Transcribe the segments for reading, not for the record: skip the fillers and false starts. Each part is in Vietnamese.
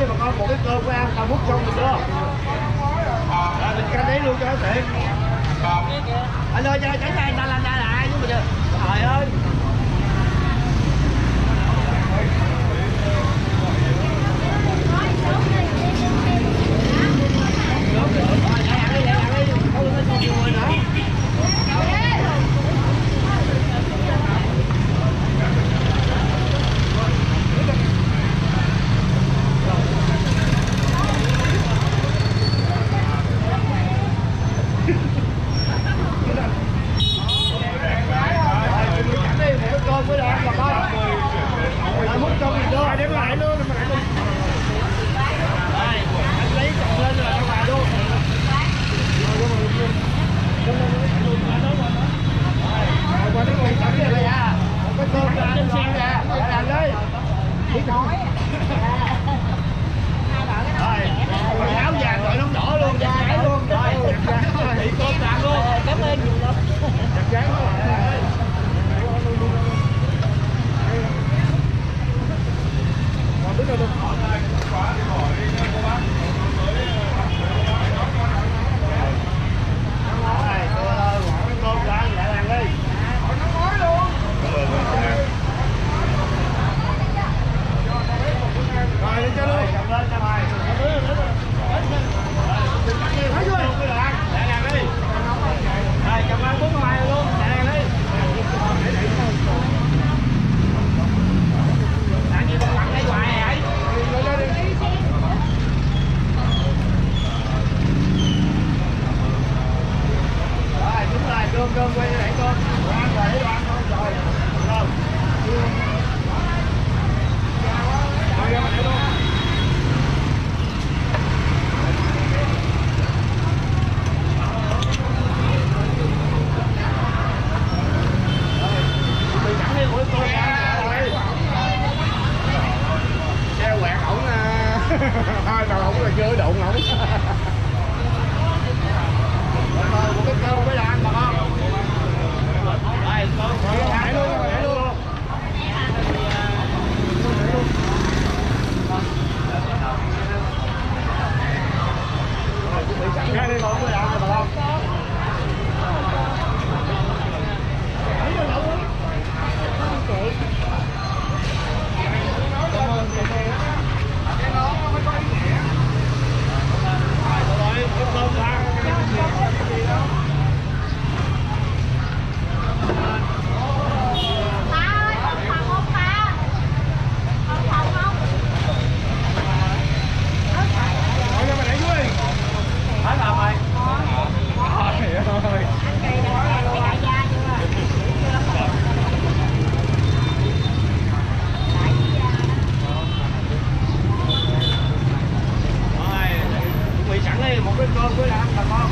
bà con một cái cơm của ăn tao múc xong mình đưa. Mình canh đấy luôn cho nó tiện. Anh ơi cho tránh ra ta làm ra lại chứ mình. Trời ơi. Áo vàng rồi nó đỏ luôn, gái luôn. Chị con làm luôn. Cảm ơn nhiều lắm. Cơm quay lại con. Ăn rồi, ăn con rồi. Rồi. Xe quẹt ổng hai đầu ổng là chơi đụng ổng. Một cái cơm với là ăn bà con. Đây, cơm để luôn, để luôn. Ra đi con với là ăn bà con. Chị. Cảm ơn chị. Cái đó nó mới có ý nghĩa. Rồi, cơm ra. Một cái cơm với ăn bà con.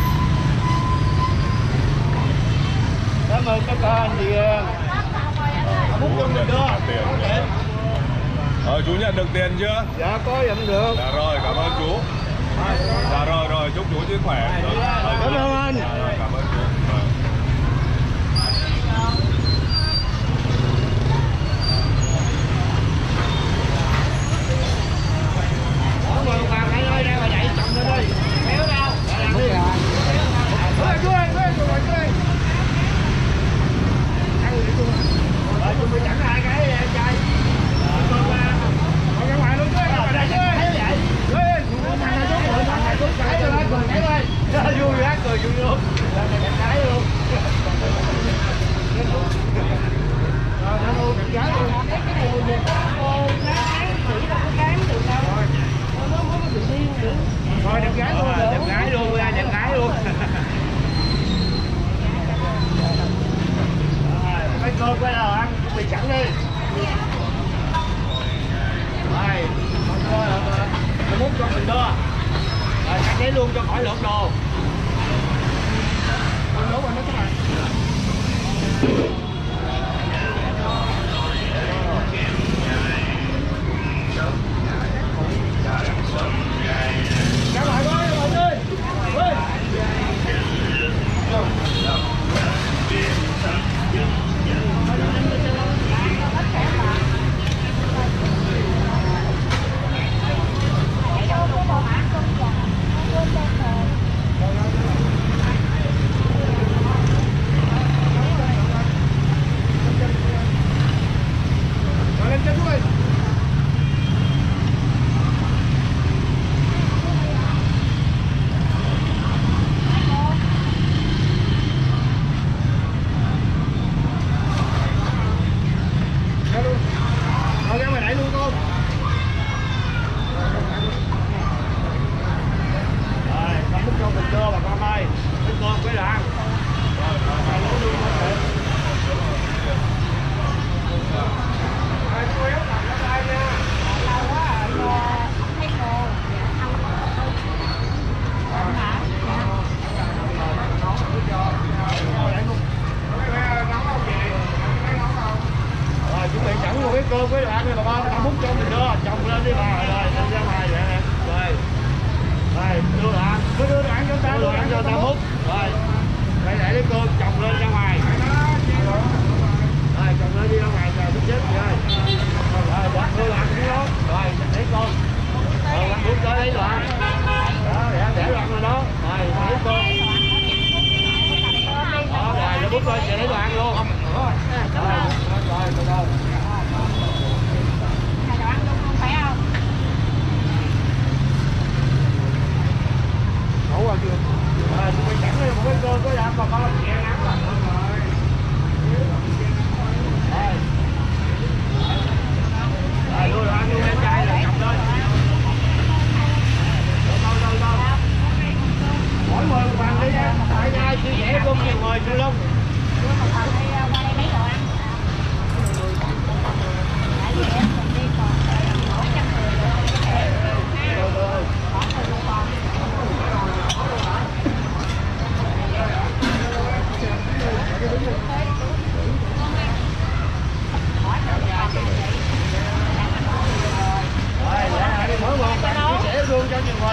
Cảm ơn các anh chị múc cho mình đưa. Chú nhận được tiền chưa? Dạ có nhận được. Dạ rồi, cảm ơn chú. Dạ rồi, chúc chú sức khỏe. Cảm ơn anh. Dạ rồi, cảm ơn chú. Thôi đẹp gái luôn, đẹp gái luôn, đẹp gái luôn. Cái cơm quay nào ăn, chuẩn bị sẵn đi. Đây, con muốn cho mình đưa. Rồi, cắt giấy luôn cho khỏi lộn đồ. Con nấu rồi nó các bạn. Các bạn ơi, mọi người.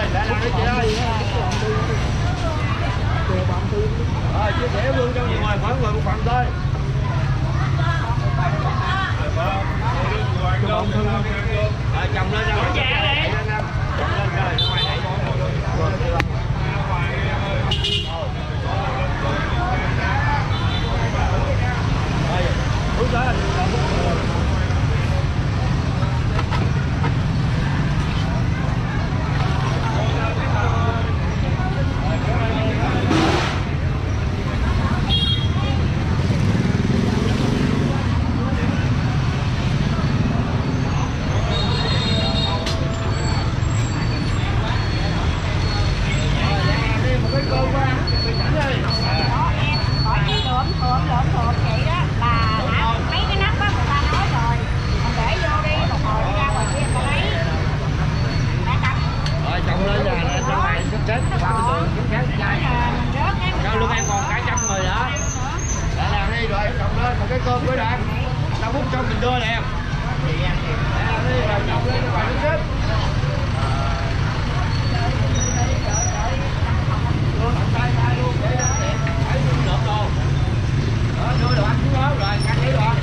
lại làm đi chị ơi. Rồi chia sẻ luôn cho nhiều người khoảng người một phần thôi. Rồi chồng lên ra ngoài đi. Chồng lên rồi ra ngoài này. Bước tới lương em còn cả trăm người nữa. Lại làm đi rồi trồng lên một cái cơm với đạn. Tao bút trong mình đưa nè. Làm đi rồi trồng lên cho bạn đứng xếp. Đưa đồ ăn xuống đó rồi ăn lấy đồ ăn.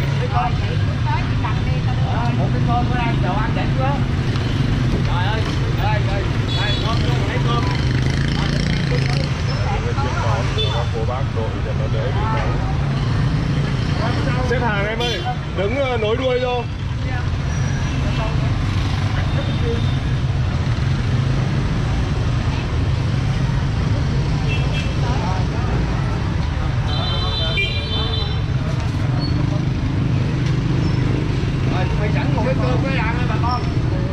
Một cái cơm ở đây đồ ăn để xuống đó. Trời ơi, đây cơm luôn lấy cơm. Của bác đội cho nó đỡ bị nóng. Xếp hàng em ơi, đứng nối đuôi vô. Rồi phải sẵn một cái cơm với ăn bà con.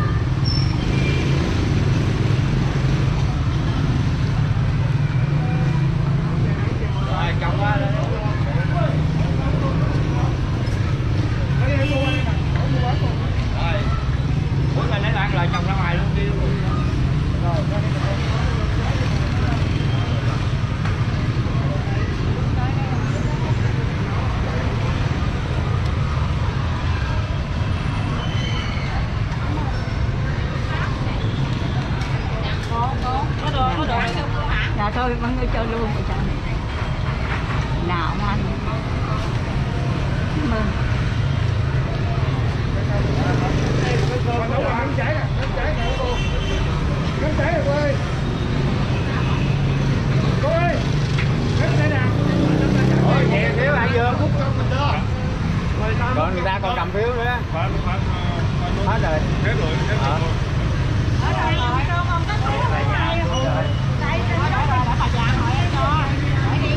Rồi chồng qua đây. Rồi mỗi người lấy ăn lại chồng ra ngoài luôn đi luôn. Dạ thôi mọi người chơi luôn vậy trời. Nào mà anh. Cảm ơn. Nóng cháy nè, nóng cháy nè cô. Nóng cháy rồi cô ơi. Cô ơi. Nóng cháy nè. Ôi về phiếu lại vừa phút trong mình đó. Còn người ta còn cầm phiếu nữa. Hết rồi. Hết rồi. Ở đây không có phiếu này. Đây ở đó là bà già hỏi em cho. Hỏi đi.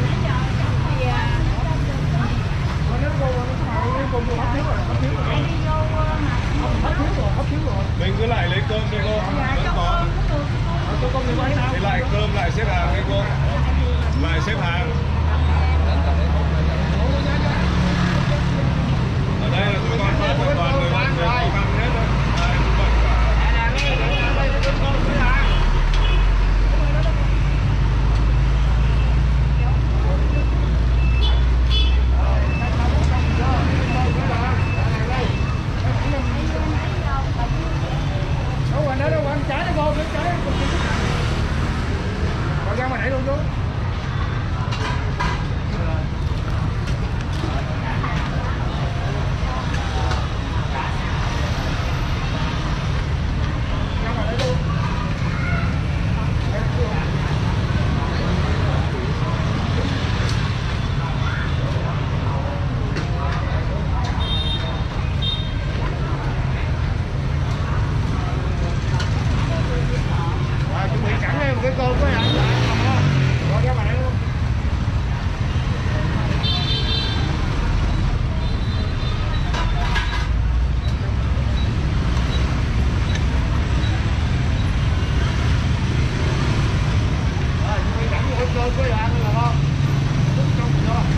Mình cứ lại lấy cơm đi cô. Vẫn có. Thì lại cơm lại xếp hàng đi cô. Lại xếp hàng. Ở đây là tụi con phát là toàn người bán người khó khăn hết thôi. Ai cũng bận cả. Đâu ăn trái nó vô, trái còn ra ngoài nãy luôn chú. Cái cơm với ăn rồi ra ngoài đây luôn. Rồi chuẩn bị sẵn cái cơm với ăn là ngon. Chút trong mình đó.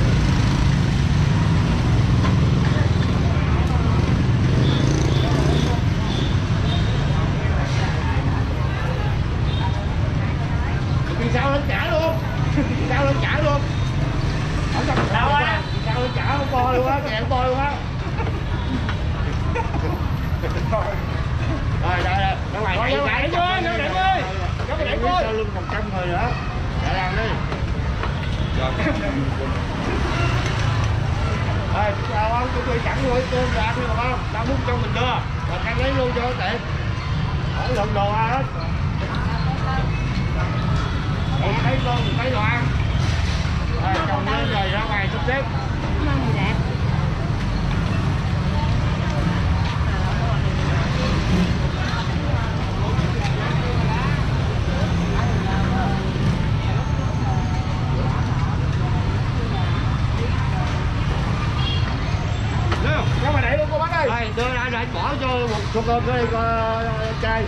Sao lên trả luôn. Sao lên trả luôn. Ở trong sao á. Sao lên trả không bo luôn á, kẹo bo luôn á. Rồi, ra ngoài chạy cái. người nữa. Dạ làm đi. Rồi, chào ông, chúng tôi chẳng nuôi cơm ra đi mà không? Tao muốn cho mình đưa, rồi tao lấy luôn cho tiện. Không lượng đồ ra hết. Mình thấy cơm, mình thấy đồ ăn. Rồi, chồng lên rồi ra ngoài sắp xếp. Ra ngoài đẩy luôn cô bác ơi. Đây, đưa ra để bỏ cho một số cơm nữa đi chai.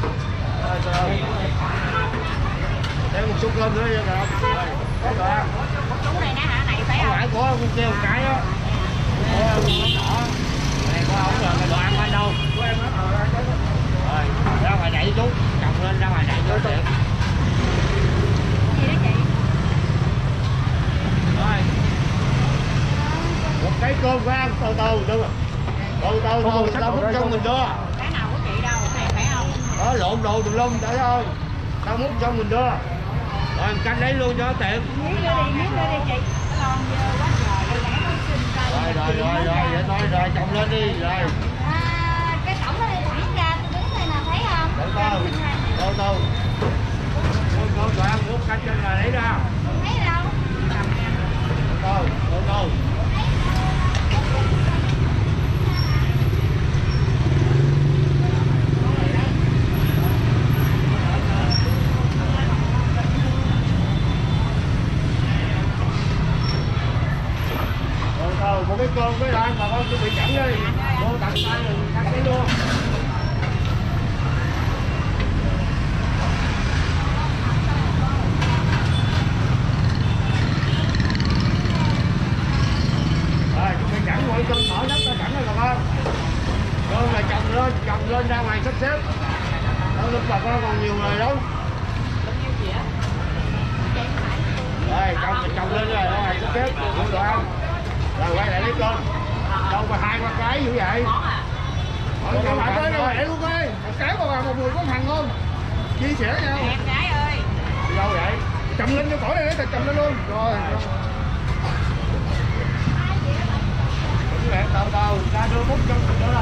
Để một số cơm nữa đi được không? Đây, được không? Một chú này nè hả? Này phải Không không? phải có con kêu một cái đó. Này có không rồi, cái đồ ăn ở đâu? Rồi, ra ngoài đẩy chú, chồng lên ra ngoài đẩy cho tiện. Gì đó chị? Rồi. Một cái cơm phải ăn từ từ được rồi. Từ tao muốn cho mình đưa. Cái nào của chị đâu? Cái này phải không? Đó lộn đồ tùm lum thấy không? Tao muốn cho mình đưa. Rồi canh lấy luôn cho tiện. Miếng nữa đi chị. Cái lon dơ quá trời, lẽ nó xin cây. Rồi, vậy thôi, rồi chồng lên đi, rồi. Cái cổng nó đi thẳng ra, tôi đứng đây nè, thấy không? Từ từ. Cô đoạn muốn canh trên là lấy ra. Không thấy đâu. Từ từ. Một cái cơm với lại bà con chuẩn bị chẵn đi. Cô tặng tay rồi cắt cái luôn. Rồi chuẩn bị chẵn mỗi cơm mở nắp ra chẵn rồi bà con. Cơm là chồng lên ra ngoài sắp xếp. Đó lúc bà con còn nhiều người đâu. Rồi chồng lên rồi ra ngoài sắp xếp mua đồ ăn. Rồi quay lại lấy cơm. Đâu mà hai ba cái như vậy. Rồi các bạn ơi, để luôn ơi. Một cái mà một người có thằng không? Chia sẻ nhau. Em gái ơi. Đâu vậy? Chậm lên cho khỏi này, chậm lên luôn. Rồi. Đúng rồi, từ ra đưa mút cho mình nữa.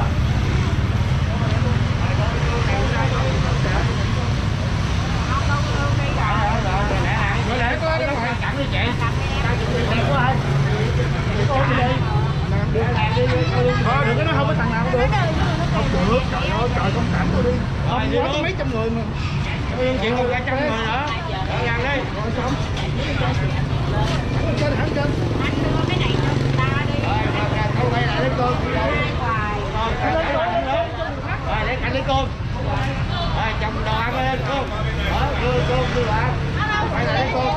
Rồi để có cái ngoài cẳng đi chị. Đẹp quá hả? Cô đi đi. Thôi đừng có nói không có thằng nào cũng được. Không được, trời ơi, trời thông cảm tôi đi. Rồi, Không có mấy trăm người mà. Chuyện một 200 người nữa. Rồi ăn đi. Rồi xong. Trên hẳn trên. Anh đưa cái này cho người ta đi. Rồi, không quay lại lấy cơm. Hoài. Rồi, để cạnh lấy cơm. Rồi, chồng đồ ăn lên cơm. Đó, đưa cơm, đưa đồ ăn. Quay lại lấy cơm.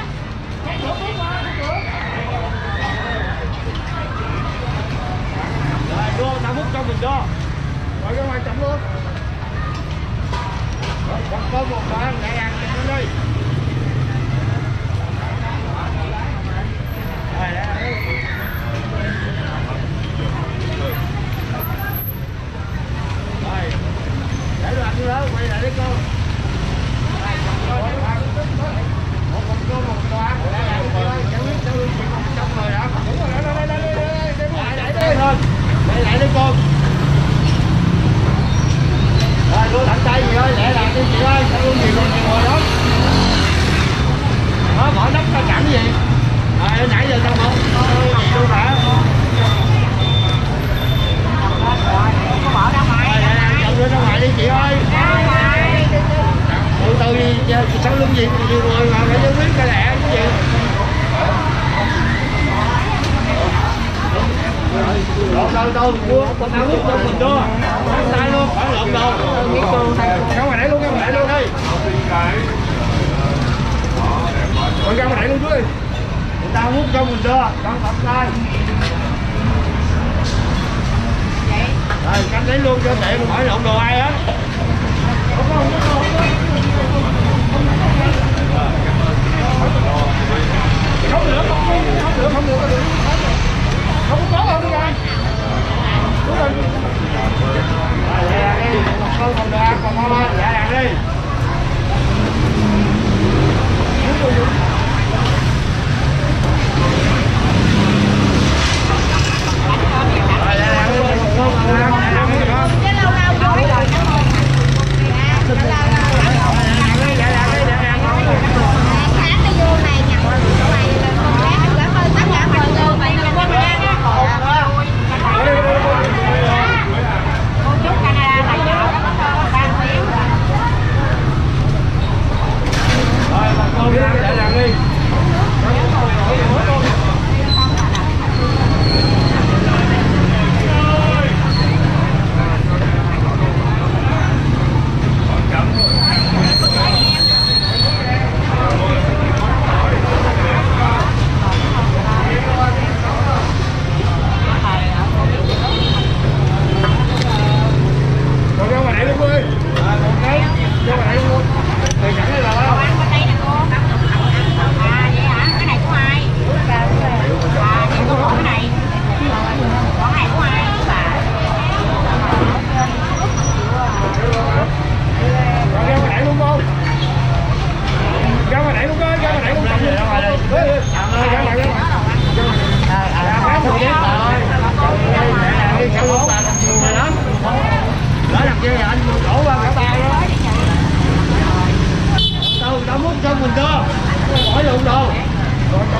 Rồi, đưa, tao múc cho mình đưa. Rồi ra ngoài chậm luôn. Rồi, một cơm một đồ ăn, để ăn cho nó đi. Rồi, để ăn đi. Rồi, để đồ ăn vô đó, quay lại lấy cơm. Rồi, chồng cho đồ ăn. Một cơm một đồ ăn, để ăn cho nó giải quyết cho luôn chuyện 100 người đã. Đúng rồi, Đây thôi, quay lại lấy cơm. Rồi, đưa thẳng tay gì ơi, lẹ làm đi chị ơi, sao luôn gì còn nhiều người đó. Đó, bỏ nắp ra cẳng gì. Rồi, nãy giờ sao không? Gì luôn hả? Có bỏ ra ngoài. Chồng đưa ra ngoài đi chị ơi. Từ từ đi, sao luôn gì nhiều người mà phải giải quyết cái lẹ cái gì. Lộn đâu, mua con áo hút cho mình đưa. Tay luôn, khỏi lộn đâu. ra ngoài đẩy luôn, ra ngoài đẩy luôn đi. Rồi ra ngoài đẩy luôn chú ơi. Người ta hút cho mình đưa, con phận tay. Rồi, canh lấy luôn cho tiện, khỏi lộn đồ ai hết. Không được, không được. Không có tốt không nha. Đúng rồi. Rồi, lẹ làm đi, con đồ ăn còn ngon, lẹ làm đi.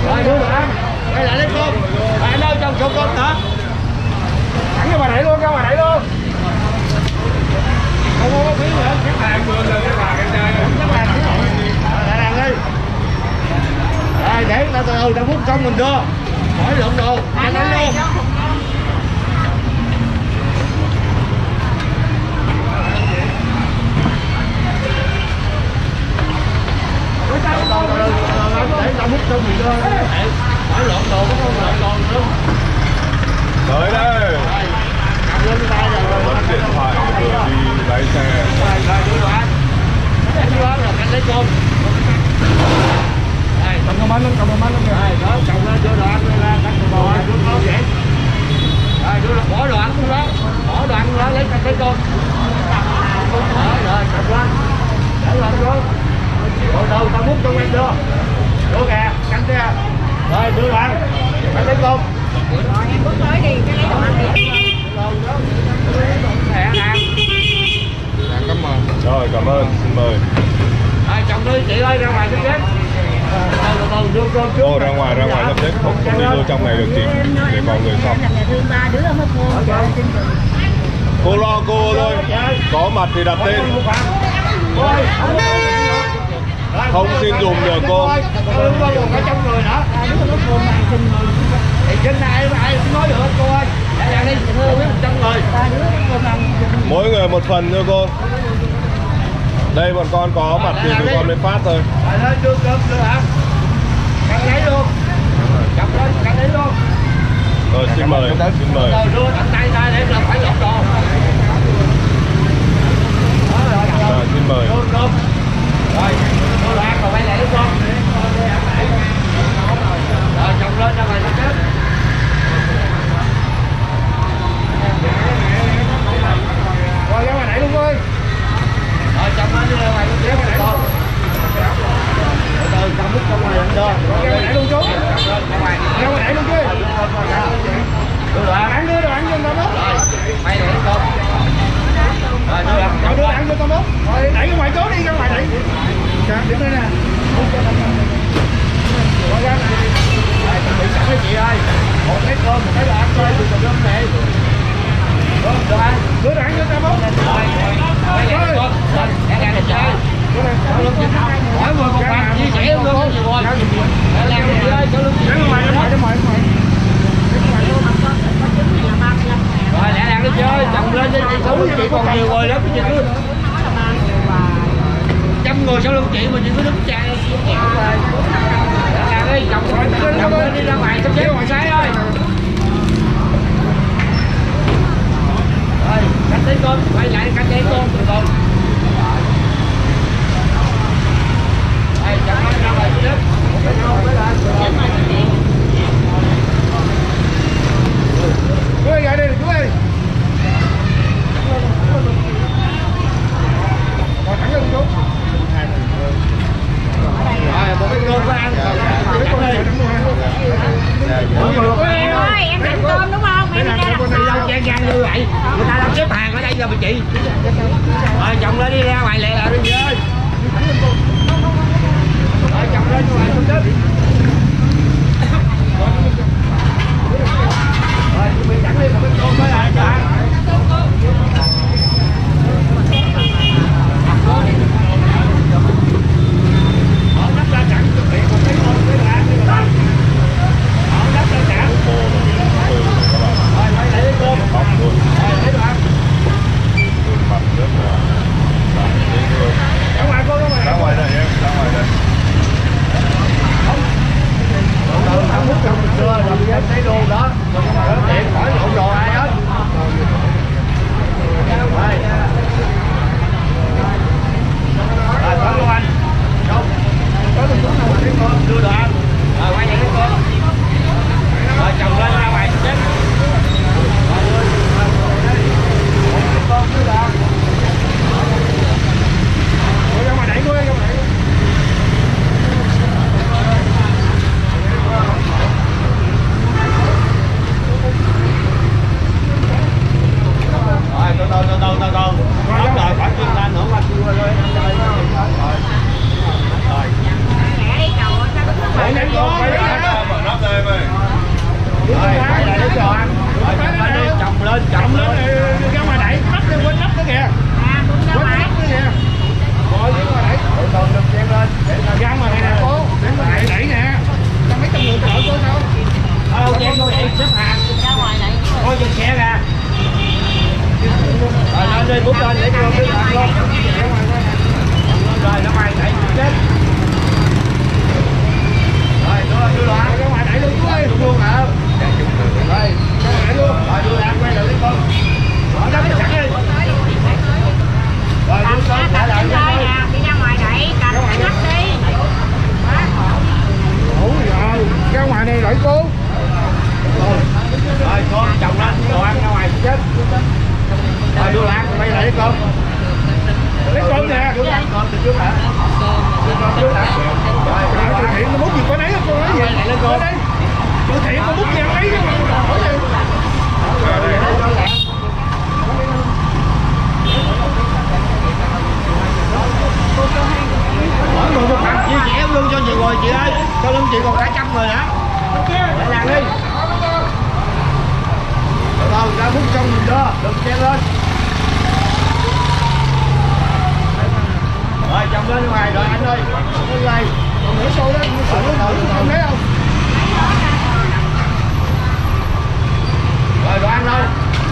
Rồi đưa đoạn. Quay lại lấy cơm. Bạn đâu trong số cơm nữa. Thẳng cho bà đẩy luôn, cho bà đẩy luôn. Không có phí nữa. Các bạn vừa rồi các bạn cái Các bạn lại đàn đi. Rồi để ta từ từ ta phút xong mình đưa. Khỏi lộn đồ. Anh đánh luôn. Để ta múc xong mình đưa. Khỏi lộn đồ, có không lộn đồ nữa. tới đây Cầm lên tay rồi. bấm điện thoại vừa đi lái xe. Rồi đưa đoạn. Để đưa là canh lấy cơm. Đây, Cầm cái bánh lên, cầm cái bánh lên. rồi đó, cầm lên đưa đoạn lên canh từ bò đưa con vậy. Rồi đưa bỏ đoạn luôn đó. Bỏ đoạn luôn đó lấy canh lấy cơm. Rồi cầm lên. Để lên xuống. Rồi đầu ta múc trong em đưa. Đưa kìa, canh kìa. Rồi đưa đoạn. Canh lấy cơm. Rồi em bước tới đi, cái lấy đồ ăn đi. Rồi cảm ơn, xin mời. Chồng ơi, chị ơi ra ngoài chút xíu. Đưa cơm trước. Ô ra ngoài sắp xếp, không đi vô trong này được chị, để mọi người xong. Nhà thương ba đứa mất cô. Cô lo cô thôi, có mặt thì đặt tên. Không xin dùng được cô. Không có dùng ở trong người nữa. Thì trên này ai cũng nói được cô ơi. Đây đi, không biết 100 người. Mỗi người một phần thôi cô. Đây bọn con có mặt thì tụi con mới phát thôi. Rồi lên đưa cơm đưa hả? Cắt lấy luôn. Chọc lên, cắt lấy luôn. Rồi xin mời, xin mời. Rồi đưa tận tay ra để làm phải lọc đồ. Rồi xin mời. Đưa cơm. Rồi, đưa đoạn rồi quay lại lấy cơm. Rồi chồng lên ra ngoài nó chết. Rồi ra ngoài đẩy luôn ơi. Rồi chồng lên đi ra ngoài nó chết rồi con. Từ từ chồng múc trong ngoài lên đưa. Ra ngoài đẩy luôn chú. Ra ngoài. Ra ngoài đẩy luôn chứ. Đưa đoạn. Ăn đưa đồ ăn cho tao bốc. Rồi, quay lại lấy cơm. Rồi đưa đoạn. Rồi đưa ăn cho tao bốc. Rồi đẩy ra ngoài chú đi, ra ngoài đẩy. Dạ, điểm đây nè. Rồi ra nè. Rồi chuẩn bị sẵn với chị ơi. Một cái cơm, một cái đoạn thôi, đừng cơm này. Đưa ăn. Đưa đồ ăn cho tao bốc. Rồi, quay lại lấy cơm. Rồi, ra đi chơi. Mỗi người một phần, chia sẻ luôn cái gì rồi. Để làm đi ơi, cho luôn. Ra ngoài, ra ngoài, ra ngoài. Rồi lẹ làm đi chơi, chồng lên đi, chị số chị còn nhiều người lắm, chị cứ 100 người sau lưng chị mà chị cứ đứng chạy. Làm đi, chồng lên đi ra ngoài, sắp xếp ngoài sáng ơi. Rồi, cắt lấy cơm, quay lại cắt lấy cơm từ từ. Đây, chồng lên ra ngoài trước. Chú ơi, ra đây chú ơi. Rồi thẳng lên chú. Rồi, một cái cơm có ăn. Em ơi, em ăn cơm đúng không? Em đi ra Đi đâu chen ngang như vậy? Người ta đang xếp hàng ở đây rồi mà chị. Rồi chồng lên đi ra ngoài lẹ lại đi chơi. Rồi chồng lên ngoài xuống đất. Rồi chuẩn bị sẵn đi một cái cơm mới lại cho ăn. Ở nắp ra sẵn chuẩn bị một cái cơm mới lại đi mà. Ở nắp ra sẵn. Rồi quay lại lấy cơm. Bóc luôn. Rồi lấy đồ ăn. Khuôn mặt rất là tao bút gì ấy hỏi gì. Mỗi người một thằng chia sẻ lương cho chị rồi chị ơi, cho lương chị còn cả trăm rồi hả? Lại làm đi. Rồi ra bút xong mình đưa, đừng chen lên. Rồi chồng lên ngoài rồi anh ơi, lên này, còn nửa xô đó, không thấy không? Rồi đồ ăn đâu?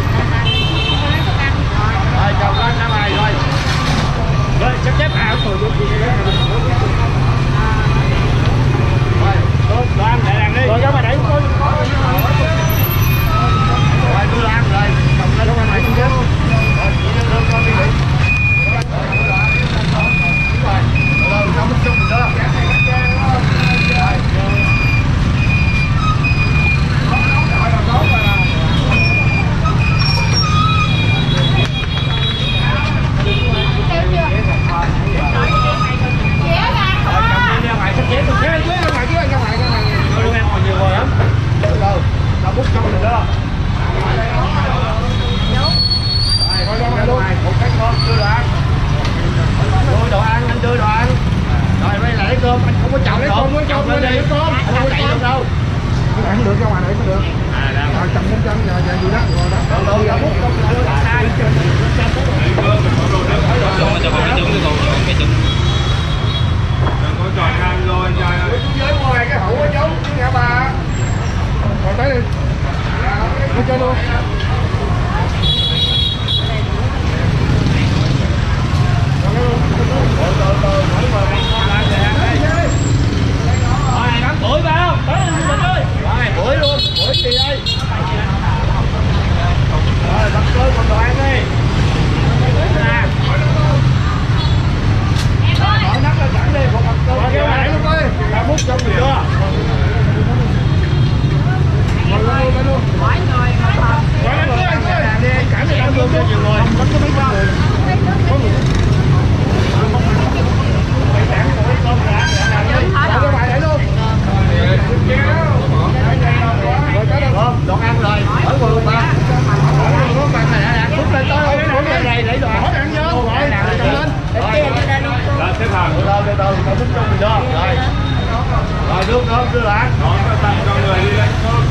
Rồi chồng lên ra ngoài rồi. Rồi sắp xếp ảo rồi vô gì đó. Rồi, tốt, đồ ăn để làm đi. Rồi ra mà đẩy con. Rồi tôi làm rồi, chồng lên ra ngoài không chứ. Rồi chị lên con đi. Rồi, không có chung nữa. Ăn được ra ngoài này mới được. Rồi chồng muốn chân giờ gì đó rồi đó. Có trò ăn rồi trai ơi. Dưới ngoài cái hũ ở chỗ nhà bà. Rồi tới đi. Đi chơi luôn. Bưởi vào, tới mình ơi. Rồi, bưởi luôn, bưởi gì đây? Rồi, bắt cơm còn đồ ăn đi. Mở nắp lên sẵn đi, còn bắt cơm. Rồi, cái luôn ơi. Đã múc xong rồi chưa? Rồi, lên luôn. Mỗi người một hộp. Rồi, anh ơi, đi, cảm ơn anh luôn cho nhiều người. Không có mấy con. Có người. Rồi, cái bài để luôn. Đoạn ăn rồi, ở quần luôn ba. Có bạn này đã phút lên tới phút lên này để đoạn. Hỏi ăn vô, rồi, cầm lên. Rồi xếp hàng. Từ từ, tao phút trong mình đó. Rồi. Rồi, nước cơm đưa lại. Đó, các bạn cho người đi lên cơm.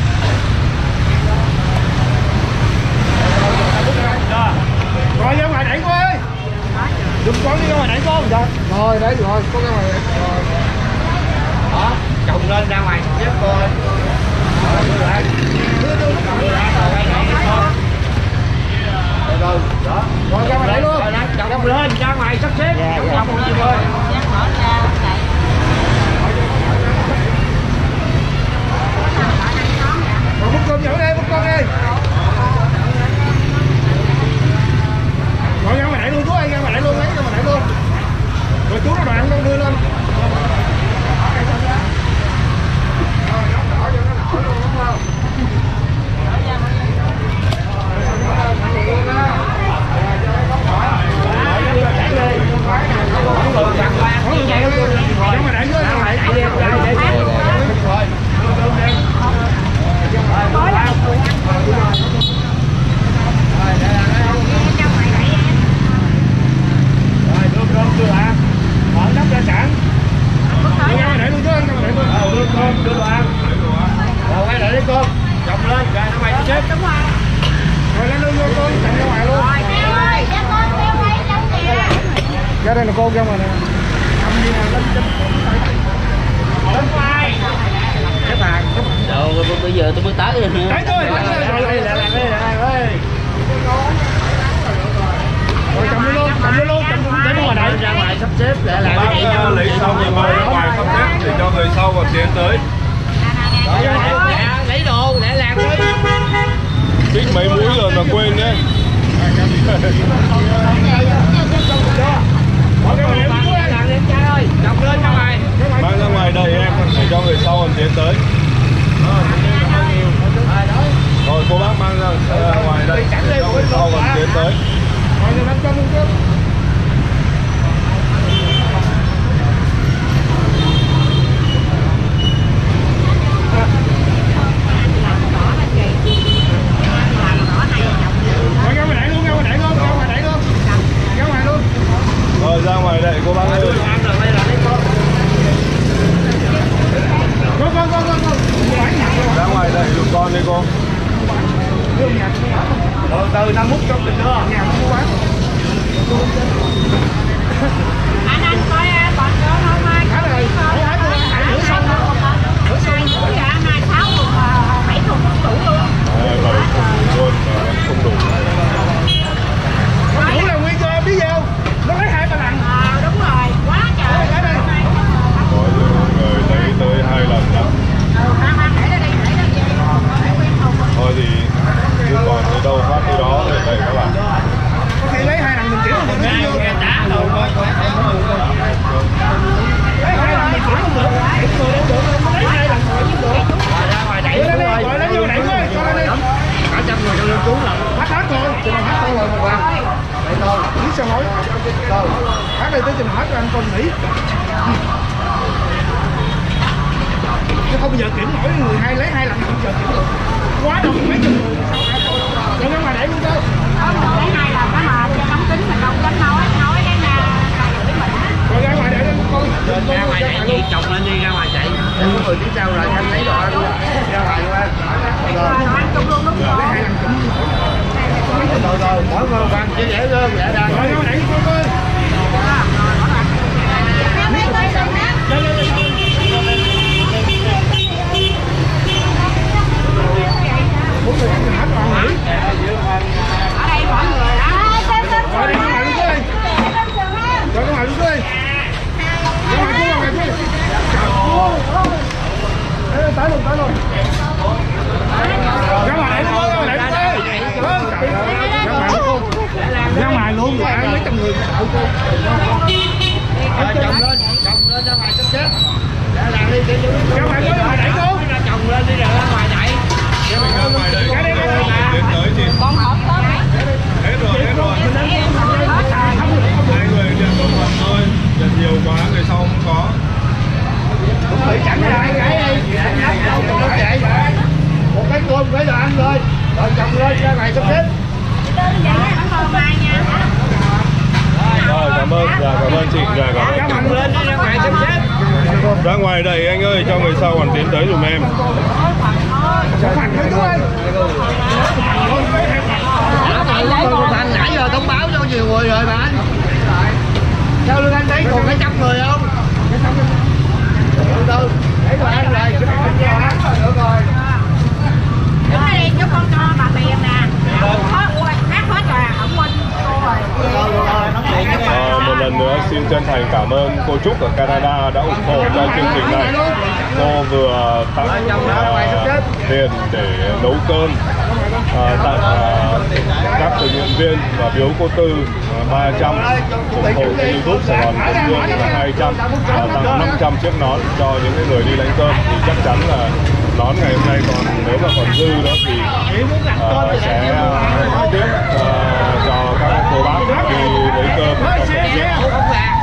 Rồi, ra ngoài đẩy cô ơi. Đừng con đi ra ngoài đẩy con. Dạ. Rồi, đấy rồi, có ra ngoài. Rồi. Đó, chồng lên ra ngoài giúp cô ơi. Rồi, đưa lại. Đưa lại, rồi, quay lại đi con. Rồi, đó. Rồi, ra ngoài đẩy luôn. Rồi, chồng lên, ra ngoài sắp xếp. Chồng không chịu ơi. Rồi, bút cơm dẫn đi, bút con đi. Rồi ra ngoài đẩy luôn chú ơi, ra ngoài đẩy luôn, lấy ra ngoài đẩy luôn. Rồi chú nó đoạn con đưa lên. Ra đây là cô ra ngoài nè. Cái bàn. Đâu bây giờ tôi mới tới rồi nè. Tới tôi. Rồi cầm đi luôn, để ngoài đây. Ra ngoài sắp xếp để lại. Bác lấy xong rồi mời ra ngoài sắp xếp để cho người sau còn tiến tới. Lấy đồ để làm đi. Tích mấy mũi rồi mà quên nhé. Mang ra ngoài đây em để cho người sau còn tiến tới. Rồi cô bác mang ra ngoài đây để cho người sau còn tiến tới. cô bác ơi. Ăn rồi bây giờ lấy con. Con. Ra ngoài đẩy được con đi cô. Từ 51 trong mình nữa. Anh coi còn có không ai có rồi. Hai 6 thùng 7 thùng không đủ luôn. 7 thùng luôn mà vẫn không đủ. Không đủ là nguy cơ biết gì không? Nó lấy 2-3 lần. Đúng rồi, quá trời. Có những người lấy tới 2 lần lắm. Thôi thì cứ còn tới đâu phát tới đó để đẩy các bạn. Có khi lấy 2 lần mình chuyển không được. Lấy 2 lần mình chuyển không được. Lấy 2 lần rồi chứ được. Ra ngoài đẩy Gọi nó vô đẩy với, cho lên đi. cả trăm người trong chú là Hát thôi, chừng hát thôi rồi một lần. Vậy thôi, biết sao nói. Rồi, hát đi tới chừng hát cho anh con nghỉ. Chứ không bao giờ kiểm nổi người hay lấy 2 lần không giờ kiểm được. Quá đông mấy chục người. Rồi ra ngoài đẩy luôn cơ. Lấy 2 lần đó mà cho đóng kính mình không dám nói cái nhà gửi mình. Rồi ra ngoài đẩy luôn con. ra ngoài đẩy đi chồng lên đi ra ngoài chạy. Để có người phía sau rồi anh lấy đồ anh ra ngoài qua. Rồi anh chung luôn đúng rồi. Lấy 2 lần kiểm nổi. Rồi mỗi người bằng chia rẽ luôn rẽ ra. Rồi ra đẩy con ơi. Bốn người ăn hát còn nghỉ. Ở đây mọi người đó. Rồi đi ra ngoài luôn đi. Rồi ra ngoài luôn đi. Ra ngoài chứ, ra ngoài chứ. Ê, tới luôn. Ra ngoài đẩy luôn, ra ngoài đẩy luôn. Ra ngoài luôn, rồi ăn mấy trăm người đậu cô. Chồng lên ra ngoài sắp xếp. Làm đi đi. Ra ngoài đẩy cô. Chồng lên đi rồi ra ngoài đẩy. Để mình ra ngoài đẩy. Đến tới chị. Con hộp tốt. Hết rồi. 2 người nhận một phần thôi. Nhận nhiều quá người sau không có. Bị chặn lại cái đi. Nó chạy. Một cái cơm cái là ăn rồi. Rồi chồng lên ra ngoài sắp xếp. Rồi cảm ơn, cảm ơn chị, cảm ơn. Chồng lên đi ra ngoài sắp xếp. Ra ngoài đẩy anh ơi, cho người sau còn tiến tới dùm em. Thành nãy giờ thông báo cho nhiều người rồi mà anh. Sao lương anh thấy còn cái 100 người không? Đâu, để rồi anh rồi. Được rồi. Đứng đây cho con cho bà tiền nè. Hát hết rồi, không quên cô rồi. Một lần nữa xin chân thành cảm ơn cô Trúc ở Canada đã ủng hộ cho chương trình này. Cô vừa tặng tiền để nấu cơm tặng các tình nguyện viên và biếu cô Tư 300, ủng hộ cho YouTube Sài Gòn Công Dương là 200 và tặng 500 chiếc nón cho những người đi lãnh cơm. Thì chắc chắn là nón ngày hôm nay còn nếu mà còn dư nữa thì sẽ tiếp cho các cô bác đi lấy cơm.